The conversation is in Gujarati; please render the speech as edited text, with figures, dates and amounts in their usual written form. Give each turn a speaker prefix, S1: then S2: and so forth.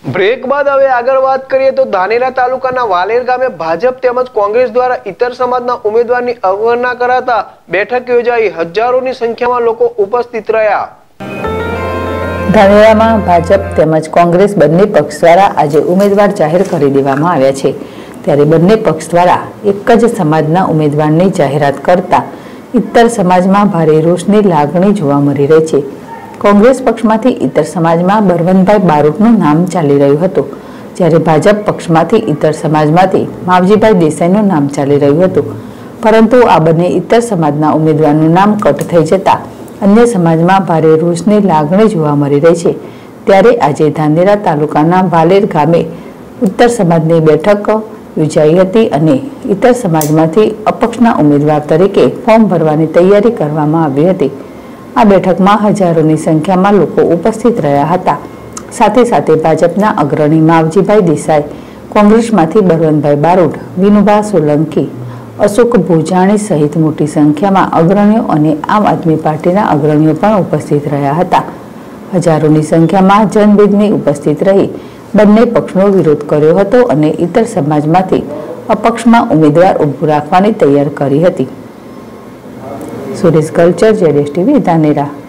S1: બ્રેક બાદ હવે આગળ વાત કરીએ તો ધાનેરા તાલુકાના વાલેર ગામે ભાજપ તેમજ કોંગ્રેસ દ્વારા ઇતર સમાજના ઉમેદવારની અવગણના કરાતા બેઠક યોજાઈ। હજારોની સંખ્યામાં લોકો ઉપસ્થિત રહ્યા।
S2: ધાનેરામાં ભાજપ તેમજ કોંગ્રેસ બંને પક્ષ દ્વારા આજે ઉમેદવાર જાહેર કરી દેવામાં આવ્યા છે। ત્યારે બંને પક્ષ દ્વારા એક જ સમાજના ઉમેદવારની જાહેરાત કરતા ઇતર સમાજમાં ભારે રોષની લાગણી જોવા મળી રહી છે। કોંગ્રેસ પક્ષમાંથી ઇતર સમાજમાં બરવનભાઈ બારોટનું નામ ચાલી રહ્યું હતું, જ્યારે ભાજપ પક્ષમાંથી ઇતર સમાજમાંથી માવજીભાઈ દેસાઈનું નામ ચાલી રહ્યું હતું, પરંતુ આ બંને ઇતર સમાજના ઉમેદવારનું નામ કટ થઈ જતા અન્ય સમાજમાં ભારે રોષની લાગણી જોવા મળી રહી છે। ત્યારે આજે ધાનેરા તાલુકાના વાલેર ગામે ઉત્તર સમાજની બેઠક યોજાઈ હતી અને ઇતર સમાજમાંથી અપક્ષના ઉમેદવાર તરીકે ફોર્મ ભરવાની તૈયારી કરવામાં આવી હતી। આ બેઠકમાં હજારોની સંખ્યામાં લોકો ઉપસ્થિત રહ્યા હતા। સાથે સાથે ભાજપના અગ્રણી માવજીભાઈ દેસાઈ, કોંગ્રેસમાંથી બરવનભાઈ બારોટ, વિનુભા સોલંકી, અશોક ભોજાણી સહિત મોટી સંખ્યામાં અગ્રણીઓ અને આમ આદમી પાર્ટીના અગ્રણીઓ પણ ઉપસ્થિત રહ્યા હતા। હજારોની સંખ્યામાં જનમેદની ઉપસ્થિત રહી બંને પક્ષનો વિરોધ કર્યો હતો અને ઇતર સમાજમાંથી અપક્ષમાં ઉમેદવાર ઊભું રાખવાની તૈયાર કરી હતી। Suresh culture, ZSTV Dhanera.